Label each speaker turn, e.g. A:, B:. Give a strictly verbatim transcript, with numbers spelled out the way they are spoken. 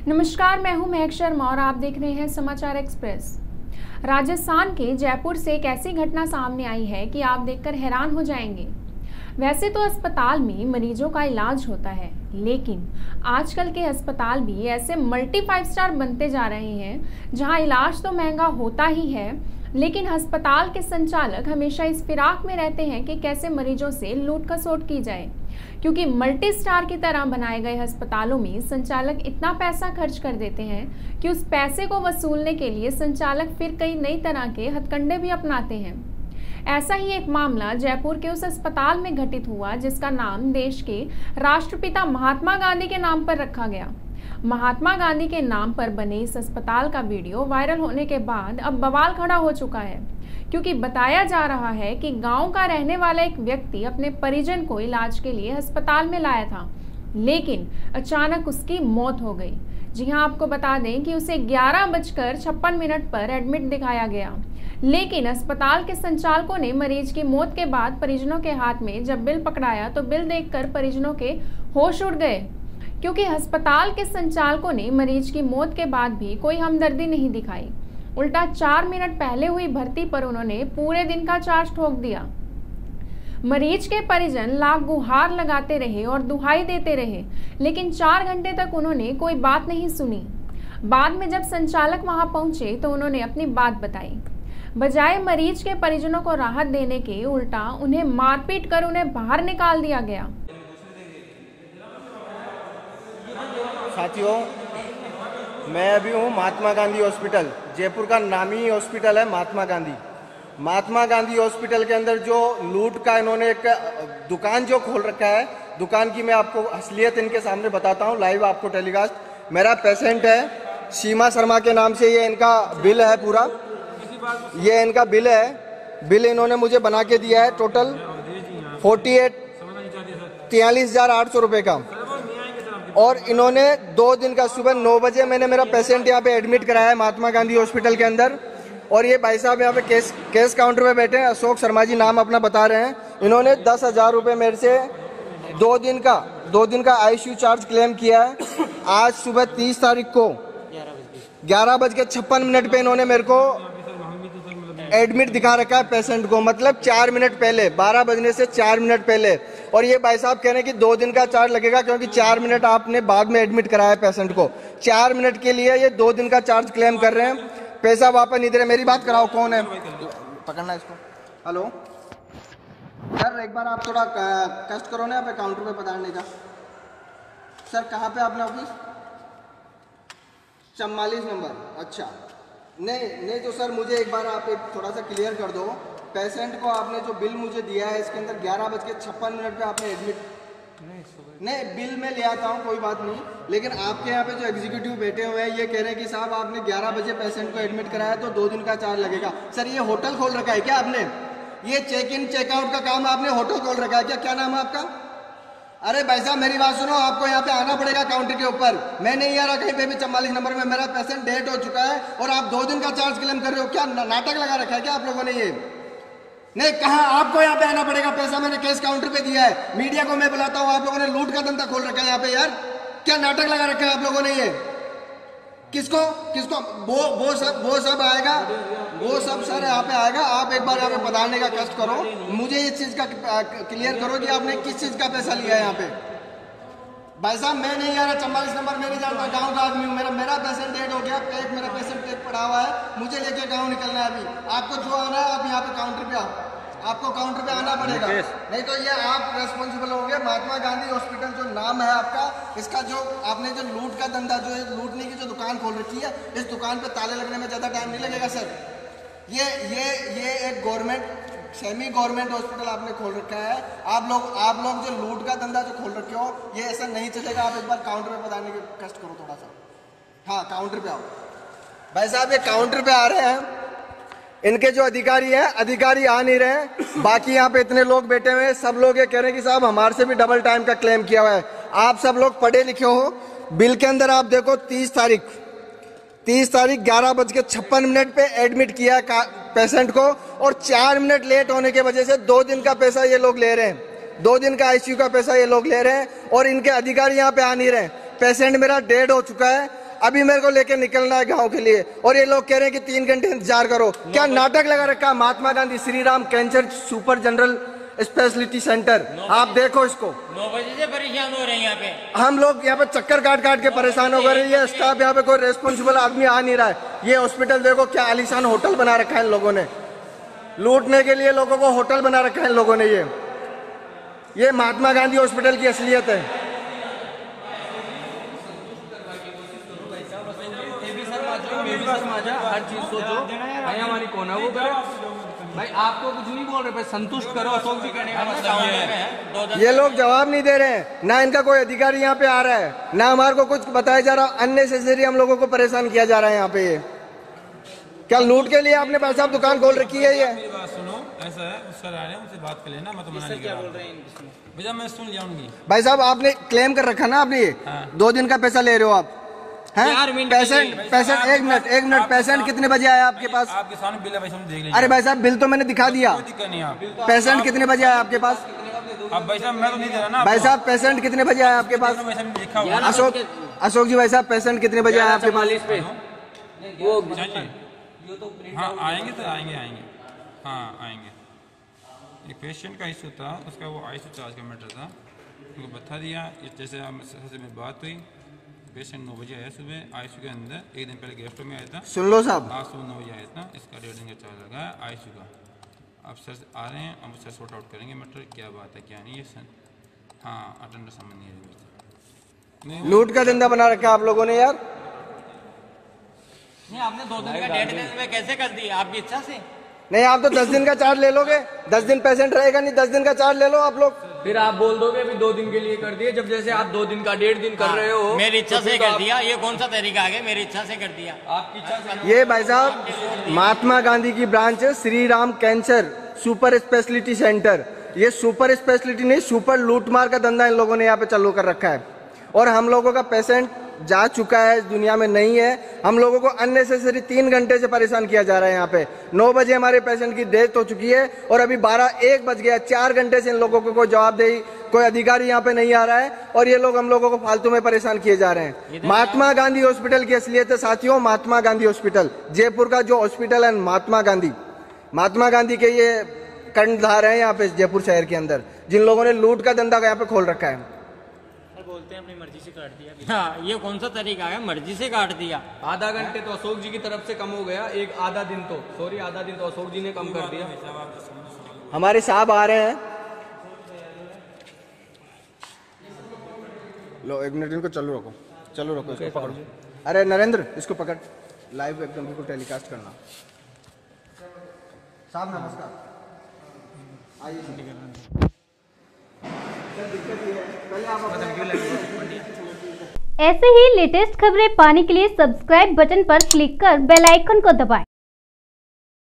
A: नमस्कार, मैं हूं महक शर्मा और आप देख रहे हैं समाचार एक्सप्रेस। राजस्थान के जयपुर से एक ऐसी घटना सामने आई है कि आप देखकर हैरान हो जाएंगे। वैसे तो अस्पताल में मरीजों का इलाज होता है, लेकिन आजकल के अस्पताल भी ऐसे मल्टी फाइव स्टार बनते जा रहे हैं जहां इलाज तो महंगा होता ही है, लेकिन अस्पताल के संचालक हमेशा इस फिराक में रहते हैं कि कैसे मरीजों से लूट खसोट की जाए, क्योंकि मल्टी स्टार की तरह बनाए गए अस्पतालों में संचालक इतना पैसा खर्च कर देते हैं कि उस पैसे को वसूलने के लिए संचालक फिर कई नई तरह के हथकंडे भी अपनाते हैं। ऐसा ही एक मामला जयपुर के उस अस्पताल में घटित हुआ जिसका नाम देश के राष्ट्रपिता महात्मा गांधी के नाम पर रखा गया। महात्मा गांधी के नाम पर बने इस अस्पताल का वीडियो वायरल होने के बाद अब बवाल खड़ा हो चुका है, क्योंकि बताया जा रहा है कि गांव का रहने वाला एक व्यक्ति अपने परिजन को इलाज के लिए अस्पताल में लाया था, लेकिन अचानक उसकी मौत हो गई। जी हां, आपको बता दें कि उसे ग्यारह बजकर छप्पन मिनट पर एडमिट दिखाया गया, लेकिन अस्पताल के संचालकों ने मरीज की मौत के बाद परिजनों के हाथ में जब बिल पकड़ाया तो बिल देखकर परिजनों के होश उड़ गए, क्योंकि अस्पताल के संचालकों ने मरीज की मौत के बाद भी कोई हमदर्दी नहीं दिखाई। उल्टा चार मिनट पहले हुई भर्ती पर उन्होंने पूरे दिन का चार्ज ठोक दिया। मरीज के परिजन लाख गुहार लगाते रहे और दुहाई देते रहे, लेकिन चार घंटे तक उन्होंने कोई बात नहीं सुनी। बाद में जब संचालक वहां पहुंचे तो उन्होंने अपनी बात बताई। बजाय मरीज के परिजनों को राहत देने के, उल्टा उन्हें मारपीट कर उन्हें बाहर निकाल दिया गया।
B: साथियों, मैं अभी हूँ महात्मा गांधी हॉस्पिटल। जयपुर का नामी हॉस्पिटल है महात्मा गांधी। महात्मा गांधी हॉस्पिटल के अंदर जो लूट का इन्होंने एक दुकान जो खोल रखा है, दुकान की मैं आपको असलियत इनके सामने बताता हूँ, लाइव आपको टेलीकास्ट। मेरा पेशेंट है सीमा शर्मा के नाम से, ये इनका बिल है पूरा, ये इनका बिल है। बिल इन्होंने मुझे बना के दिया है टोटल फोर्टी एट तियालीस हजार आठ सौ रुपये का। और इन्होंने दो दिन का सुबह नौ बजे मैंने मेरा पेशेंट यहाँ पे एडमिट कराया है महात्मा गांधी हॉस्पिटल के अंदर। और ये भाई साहब यहाँ पे केस केस काउंटर पे बैठे हैं, अशोक शर्मा जी नाम अपना बता रहे हैं। इन्होंने दस हजार रुपये मेरे से दो दिन का दो दिन का आईसीयू चार्ज क्लेम किया है। आज सुबह तीस तारीख को ग्यारह बज के छप्पन मिनट पे इन्होंने मेरे को एडमिट दिखा रखा है पेशेंट को, मतलब चार मिनट पहले, बारह बजने से चार मिनट पहले। और ये भाई साहब कह रहे हैं कि दो दिन का चार्ज लगेगा, क्योंकि चार मिनट आपने बाद में एडमिट कराया पेशेंट को। चार मिनट के लिए ये दो दिन का चार्ज क्लेम कर रहे हैं। पैसा वापस नहीं दे रहे। मेरी बात कराओ, कौन है? पकड़ना इसको। हेलो सर, एक बार आप थोड़ा कष्ट करो ना यहाँ पे काउंटर पे पधारने का। सर कहाँ पे आपने ऑफिस? चौवालीस नंबर। अच्छा, नहीं नहीं तो सर मुझे एक बार आप एक थोड़ा सा क्लियर कर दो। पेशेंट को आपने जो बिल मुझे दिया है इसके अंदर ग्यारह बज के छप्पन मिनट पे आपने एडमिट नहीं, नहीं बिल में ले आता हूँ, कोई बात नहीं, लेकिन आपके यहाँ पे जो एग्जीक्यूटिव बैठे हुए हैं ये कह रहे हैं कि साहब आपने ग्यारह बजे पेशेंट को एडमिट कराया तो दो दिन का चार्ज लगेगा। सर ये होटल खोल रखा है क्या आपने? ये चेक इन चेकआउट का काम आपने होटल खोल रखा है क्या? क्या नाम है आपका? अरे भाई साहब मेरी बात सुनो, आपको यहाँ पे आना पड़ेगा काउंटर के ऊपर। मैं नहीं आ रहा कहीं पे भी। चौवालीस नंबर में मेरा पेशेंट डेट हो चुका है और आप दो दिन का चार्ज क्लेम कर रहे हो। क्या नाटक लगा रखा है क्या आप लोगों ने? ये नहीं कहा, आपको यहाँ पे आना पड़ेगा। पैसा मैंने केस काउंटर पे दिया है। मीडिया को मैं बुलाता हूँ, आप लोगों ने लूट का धंधा खोल रखा है यहाँ पे। यार क्या नाटक लगा रखा है आप लोगों ने? ये किसको किसको वो वो सब वो सब आएगा, वो सब सर यहाँ पे आएगा। आप एक बार यहाँ पे पधारने का कष्ट करो। मुझे इस चीज का क्लियर करो कि आपने किस चीज का पैसा लिया है यहाँ पे। भाई साहब मैं नहीं आ रहा चौवालीस नंबर, मैं नहीं जानता, गाँव का आदमी हूँ। मेरा मेरा पेशेंट डेड हो गया, पेट मेरा पेशेंट पेट पड़ा हुआ है, मुझे लेके गाँव निकलना है अभी। आपको जो आना है आप यहाँ पे काउंटर पे आओ, आपको काउंटर पे आना पड़ेगा, नहीं तो ये आप रेस्पॉन्सिबल होंगे। महात्मा गांधी हॉस्पिटल जो नाम है आपका, इसका जो आपने जो लूट का धंधा, जो लूटने की जो दुकान खोल रखी है, इस दुकान पे ताले लगने में ज़्यादा टाइम नहीं लगेगा सर। ये ये ये एक गवर्नमेंट सेमी गवर्नमेंट हॉस्पिटल आपने खोल रखा है। आप लोग आप लोग जो लूट का धंधा जो खोल रखे हो, ये ऐसा नहीं चलेगा। आप एक बार काउंटर पे बताने की कष्ट करो थोड़ा सा। हाँ काउंटर पे आओ। भाई साहब ये काउंटर पे आ रहे हैं, इनके जो अधिकारी हैं, अधिकारी आ नहीं रहे। बाकी यहाँ पे इतने लोग बैठे हुए हैं, सब लोग ये कह रहे हैं कि साहब हमारे से भी डबल टाइम का क्लेम किया हुआ है। आप सब लोग पढ़े लिखे हो। बिल के अंदर आप देखो तीस तारीख तीस तारीख ग्यारह बज के छप्पन मिनट पे एडमिट किया पेशेंट को, और चार मिनट लेट होने की वजह से दो दिन का पैसा ये लोग ले रहे हैं। दो दिन का आईसीयू का पैसा ये लोग ले रहे हैं और इनके अधिकारी यहाँ पे आ नहीं रहे। पेशेंट मेरा डेड हो चुका है। अभी मेरे को लेके निकलना है गांव के लिए, और ये लोग कह रहे हैं कि तीन घंटे इंतजार करो। क्या नाटक लगा रखा है? Mahatma Gandhi Shri Ram cancer super general speciality centre, आप देखो इसको।
C: नौ बजे से परेशान हो रहे हैं यहाँ पे
B: हम लोग यहाँ पे चक्कर काट काट के परेशान हो गए। ये स्टाफ यहाँ पे कोई रेस्पॉन्सिबल आदमी आ नहीं रहा है। ये हॉस्पिटल देखो क्या आलीशान होटल बना रखा है इन लोगों ने, लूटने के लिए लोगों को होटल बना रखा है इन लोगों ने। ये ये महात्मा गांधी हॉस्पिटल की असलियत है।
D: हर चीज सोचो भाई, हमारी कौन है वो करे भाई, आपको कुछ नहीं बोल रहे भाई, संतुष्ट करो। अशोक जी कहने का मतलब ये है,
B: ये लोग जवाब नहीं दे रहे हैं, ना इनका कोई अधिकारी यहाँ पे आ रहा है, ना हमारे को कुछ बताया जा रहा। अननेसेसरी हम लोगों को परेशान किया जा रहा है यहाँ पे। ये क्या लूट के लिए आपने भाई साहब दुकान खोल रखी है? ये
E: मेरी बात सुनो, ऐसा है सर आ रहे हैं, उनसे बात कर लेना, मैं तो मना नहीं कर रहा। भैया मैं सुन जाऊंगी। भाई
B: साहब आपने क्लेम कर रखा ना, आपने
E: हाँ।
B: दो दिन का पैसा ले रहे हो आप हैं? पेशेंट पेशेंट एक मिनट एक मिनट पेशेंट कितने बजे आया आपके पास?
E: आपके सामने बिल है भाई, हम देख लीजिए।
B: अरे भाई साहब बिल तो मैंने दिखा दिया। पेशेंट कितने बजे आया आपके पास?
E: अब भाई साहब मैं तो नहीं दे रहा ना।
B: भाई साहब पेशेंट कितने बजे आया आपके पास? अशोक अशोक जी भाई साहब पेशेंट कितने बजे आया आपके पास?
E: हाँ आएंगे तो आएंगे आएंगे हाँ आएंगे। एक पेशेंट का इशू था, उसका वो आई सी चार्ज का मैटर था, उनको बता दिया। जैसे से मेरी बात हुई, पेशेंट नौ बजे आया सुबह आई सी के अंदर, एक दिन पहले गेस्ट में आया था।
B: सुन लो साहब,
E: हाँ सुबह नौ बजे आया था, इसका डेढ़ दिन का चार्ज लगा है आई सी का। अब सर आ रहे हैं, अब सर सॉर्ट आउट करेंगे मैटर, क्या बात है क्या नहीं है सर। हाँ अटेंडर समझ नहीं है।
B: लूट का धंधा बना रखा है आप लोगों ने यार।
C: नहीं आपने दो दिन का डेढ़ दिन में कैसे कर दिया आपकी इच्छा से?
B: नहीं आप तो दस दिन का चार्ज ले लोगे, दस दिन पेशेंट रहेगा नहीं, दस दिन का चार्ज ले लो आप लोग।
D: फिर आप बोल दोगे अभी दो दिन के लिए कर दिए, जब जैसे आप दो दिन का डेढ़ दिन कर रहे हो।
C: मेरी इच्छा से कर दिया, ये कौन सा तरीका है? मेरी इच्छा से कर दिया,
D: आपकी इच्छा से।
B: ये भाई साहब महात्मा गांधी की ब्रांच है Shri Ram cancer super speciality centre. ये सुपर स्पेशलिटी नहीं, सुपर लूटमार का धंधा इन लोगों ने यहाँ पे चालू कर रखा है। और हम लोगों का पेशेंट जा चुका है, इस दुनिया में नहीं है। हम लोगों को अननेसेसरी तीन घंटे से परेशान किया जा रहा है यहाँ पे। नौ बजे हमारे पेशेंट की डेथ हो चुकी है और अभी बारह एक बज गया। चार घंटे से इन लोगों को कोई जवाबदेही, कोई अधिकारी यहाँ पे नहीं आ रहा है और ये लोग हम लोगों को फालतू में परेशान किए जा रहे हैं। महात्मा गांधी हॉस्पिटल की असलियत है साथियों, महात्मा गांधी हॉस्पिटल जयपुर का जो हॉस्पिटल है, महात्मा गांधी महात्मा गांधी के ये कर्णधार है यहाँ पे जयपुर शहर के अंदर, जिन लोगों ने लूट का धंधा यहाँ पे खोल रखा है।
C: बोलते हैं अपनी मर्जी से काट दिया। हाँ ये कौन सा तरीका है? मर्जी से काट दिया।
D: आधा घंटे तो अशोक जी की तरफ से कम हो गया, एक आधा दिन तो सॉरी आधा दिन तो अशोक जी ने कम कर दिया।
B: हमारे साहब आ रहे हैं, लो एक मिनट इनको चालू रखो, चालू रखो, इसको पकड़ो। अरे नरेंद्र इसको पकड़, लाइव एकदम बिल्कुल टेलीकास्ट करना। साहब नमस्कार, आइए।
F: ऐसे ही लेटेस्ट खबरें पाने के लिए सब्सक्राइब बटन पर क्लिक कर बेल आइकन को दबाएं।